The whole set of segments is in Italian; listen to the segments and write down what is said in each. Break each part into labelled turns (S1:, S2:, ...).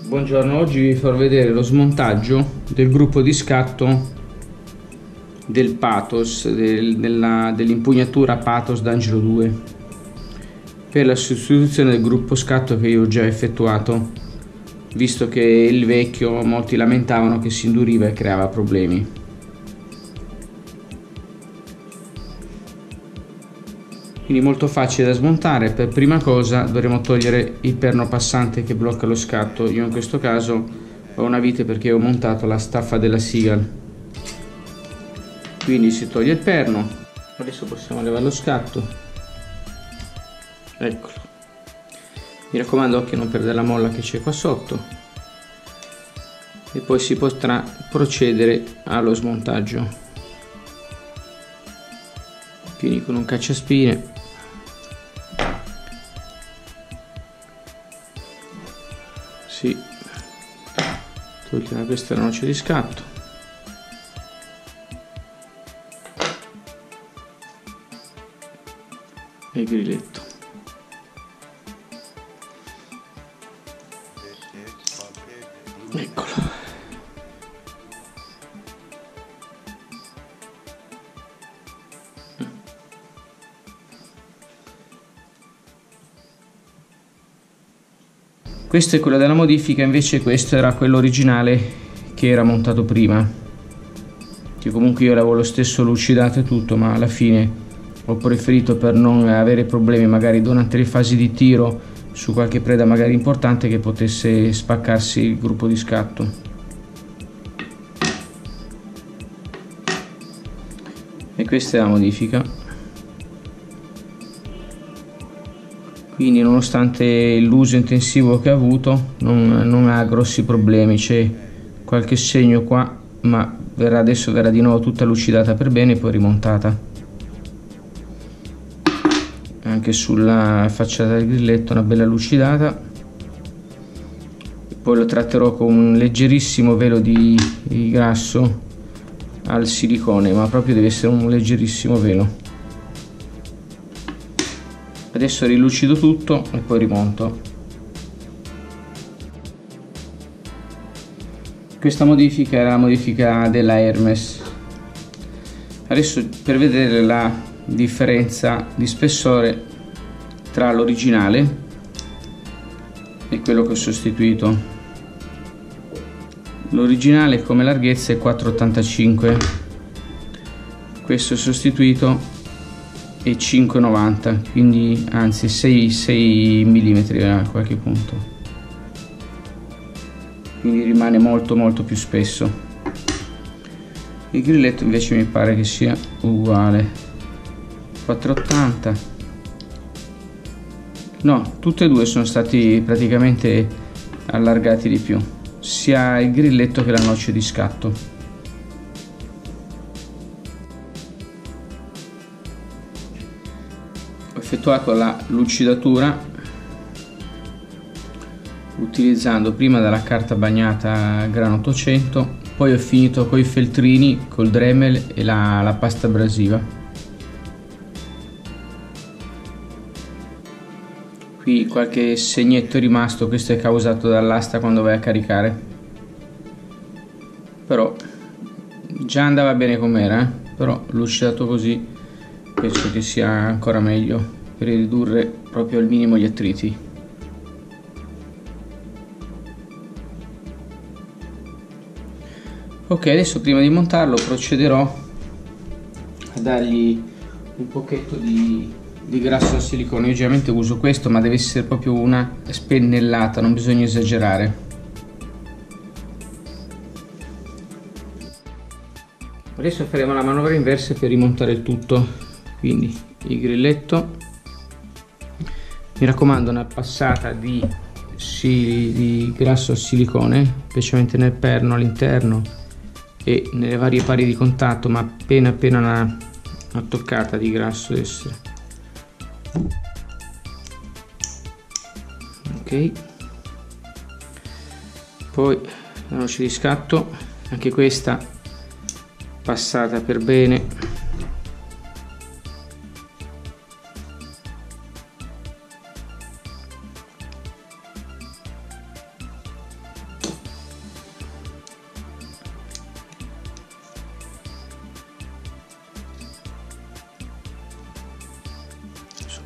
S1: Buongiorno, oggi vi farò vedere lo smontaggio del gruppo di scatto del Pathos, dell'impugnatura Pathos D'Angelo 2 per la sostituzione del gruppo scatto che io ho già effettuato, visto che il vecchio molti lamentavano che si induriva e creava problemi. Quindi molto facile da smontare. Per prima cosa dovremo togliere il perno passante che blocca lo scatto. Io in questo caso ho una vite perché ho montato la staffa della Seagull. Quindi si toglie il perno. Adesso possiamo levare lo scatto. Eccolo. Mi raccomando, occhio a non perdere la molla che c'è qua sotto. E poi si potrà procedere allo smontaggio. Quindi con un cacciaspine si toglierà questa noce di scatto e il grilletto. Eccolo. Questo è quello della modifica, invece questo era quello originale che era montato prima, che comunque io l'avevo lo stesso lucidato e tutto, ma alla fine ho preferito, per non avere problemi magari durante le fasi di tiro su qualche preda magari importante, che potesse spaccarsi il gruppo di scatto. E questa è la modifica. Quindi nonostante l'uso intensivo che ha avuto non ha grossi problemi. C'è qualche segno qua, ma adesso verrà di nuovo tutta lucidata per bene e poi rimontata. Anche sulla facciata del grilletto una bella lucidata. Poi lo tratterò con un leggerissimo velo di grasso al silicone, ma proprio deve essere un leggerissimo velo. Adesso rilucido tutto e poi rimonto. Questa modifica era la modifica della Hermes. Adesso, per vedere la differenza di spessore tra l'originale e quello che ho sostituito. L'originale come larghezza è 4,85, questo sostituito e 5,90, quindi anzi 6 mm a qualche punto, quindi rimane molto più spesso. Il grilletto invece mi pare che sia uguale, 4,80. no, tutti e due sono stati praticamente allargati di più, sia il grilletto che la noce di scatto. Ho effettuato la lucidatura utilizzando prima della carta bagnata grano 800, poi ho finito con i feltrini, col Dremel e la pasta abrasiva. Qui qualche segnetto è rimasto, questo è causato dall'asta quando vai a caricare, però già andava bene com'era, però lucidato così penso che sia ancora meglio per ridurre proprio al minimo gli attriti. Ok, adesso prima di montarlo procederò a dargli un pochetto di grasso al silicone. Io generalmente uso questo, ma deve essere proprio una spennellata, non bisogna esagerare. Adesso faremo la manovra inversa per rimontare il tutto, quindi il grilletto, mi raccomando una passata di grasso al silicone, specialmente nel perno, all'interno e nelle varie pari di contatto, ma appena una toccata di grasso deve essere. Ok, poi la noce di scatto, anche questa passata per bene.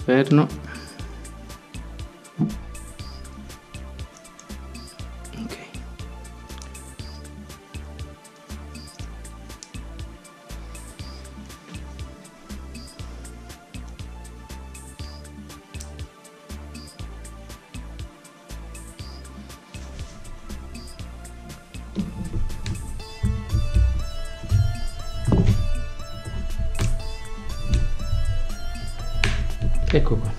S1: perno. Ok. Ecco qua,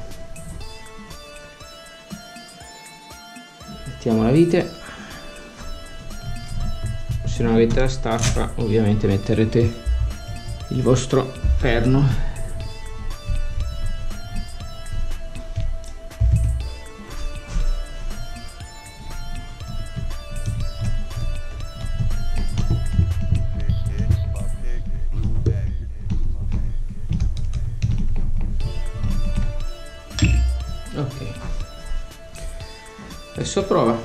S1: mettiamo la vite. Se non avete la staffa ovviamente metterete il vostro perno. Ok, adesso prova.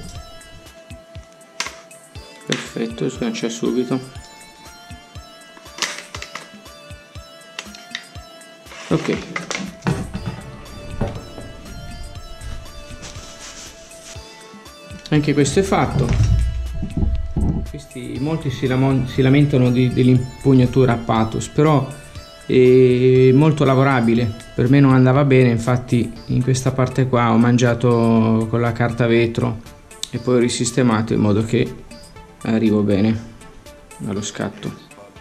S1: Perfetto, sgancia subito. Ok, anche questo è fatto. Molti si lamentano dell'impugnatura a pathos, però è molto lavorabile. Per me non andava bene, infatti in questa parte qua ho mangiato con la carta vetro e poi ho risistemato in modo che arrivo bene allo scatto.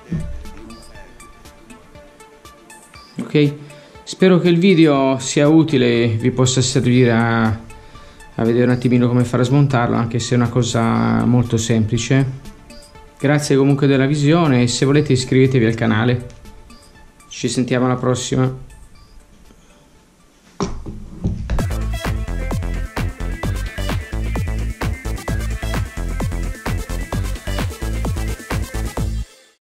S1: Ok, spero che il video sia utile e vi possa servire a vedere un attimino come fare a smontarlo, anche se è una cosa molto semplice. Grazie comunque della visione e se volete iscrivetevi al canale. Ci sentiamo alla prossima.